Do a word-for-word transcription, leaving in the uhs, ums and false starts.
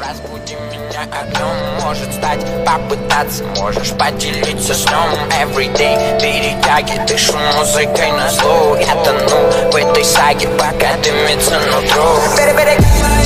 Разбуди меня огнем, может стать, попытаться, можешь поделиться сном. Everyday перетяги, дышу музыкой на зло. Я тону в этой саге, пока дымится нутро.